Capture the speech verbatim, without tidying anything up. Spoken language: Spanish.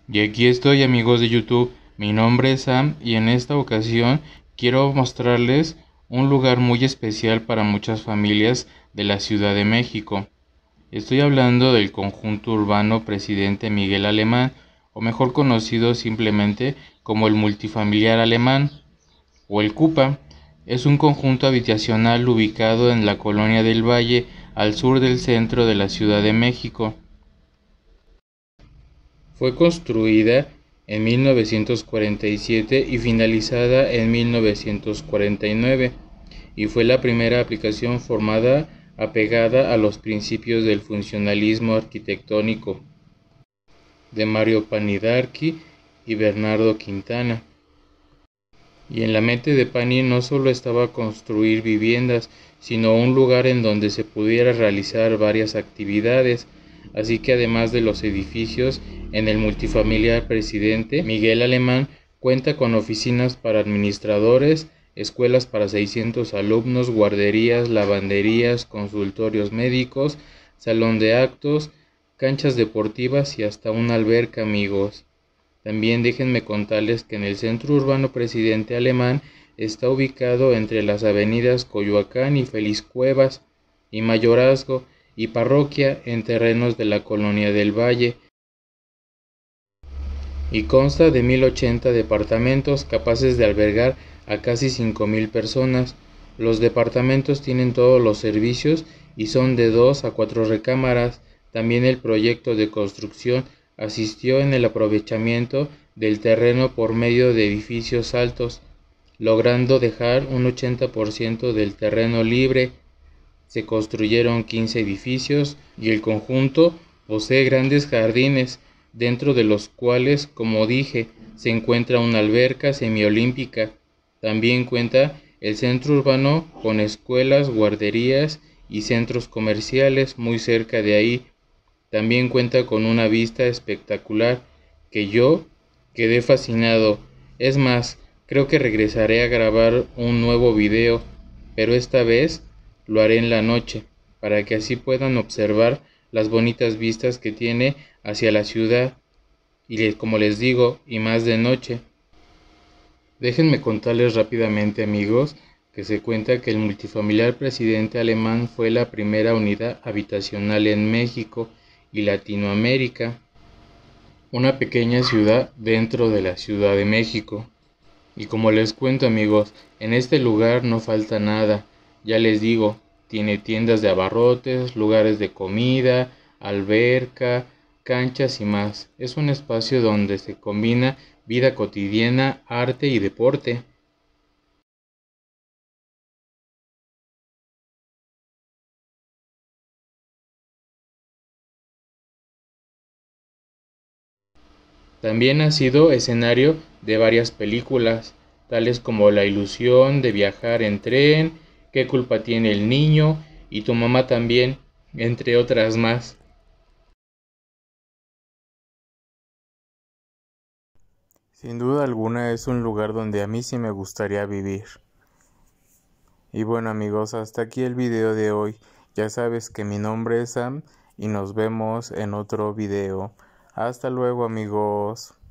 Y aquí estoy, amigos de YouTube, mi nombre es Sam y en esta ocasión quiero mostrarles un lugar muy especial para muchas familias de la Ciudad de México. Estoy hablando del conjunto urbano Presidente Miguel Alemán, o mejor conocido simplemente como el multifamiliar alemán o el CUPA. Es un conjunto habitacional ubicado en la Colonia del Valle, al sur del centro de la Ciudad de México. Fue construida en mil novecientos cuarenta y siete y finalizada en mil novecientos cuarenta y nueve, y fue la primera aplicación formada apegada a los principios del funcionalismo arquitectónico de Mario Panidarski y Bernardo Quintana. Y en la mente de Pani no solo estaba construir viviendas, sino un lugar en donde se pudiera realizar varias actividades. Así que además de los edificios, en el multifamiliar Presidente Miguel Alemán cuenta con oficinas para administradores, escuelas para seiscientos alumnos, guarderías, lavanderías, consultorios médicos, salón de actos, canchas deportivas y hasta una alberca, amigos. También déjenme contarles que en el centro urbano Presidente Alemán está ubicado entre las avenidas Coyoacán y Feliz Cuevas y Mayorazgo y Parroquia, en terrenos de la Colonia del Valle, y consta de mil ochenta departamentos capaces de albergar a casi cinco mil personas. Los departamentos tienen todos los servicios y son de dos a cuatro recámaras. También el proyecto de construcción asistió en el aprovechamiento del terreno por medio de edificios altos, logrando dejar un ochenta por ciento del terreno libre. Se construyeron quince edificios y el conjunto posee grandes jardines, dentro de los cuales, como dije, se encuentra una alberca semiolímpica. También cuenta el centro urbano con escuelas, guarderías y centros comerciales muy cerca de ahí. También cuenta con una vista espectacular que yo quedé fascinado. Es más, creo que regresaré a grabar un nuevo video, pero esta vez lo haré en la noche, para que así puedan observar las bonitas vistas que tiene hacia la ciudad, y como les digo, y más de noche. Déjenme contarles rápidamente, amigos, que se cuenta que el multifamiliar Presidente Alemán fue la primera unidad habitacional en México y Latinoamérica, una pequeña ciudad dentro de la Ciudad de México. Y como les cuento, amigos, en este lugar no falta nada. Ya les digo, tiene tiendas de abarrotes, lugares de comida, alberca, canchas y más. Es un espacio donde se combina vida cotidiana, arte y deporte. También ha sido escenario de varias películas, tales como La ilusión de viajar en tren, ¿Qué culpa tiene el niño? Y Tu mamá también, entre otras más. Sin duda alguna es un lugar donde a mí sí me gustaría vivir. Y bueno, amigos, hasta aquí el video de hoy. Ya sabes que mi nombre es Sam y nos vemos en otro video. Hasta luego, amigos.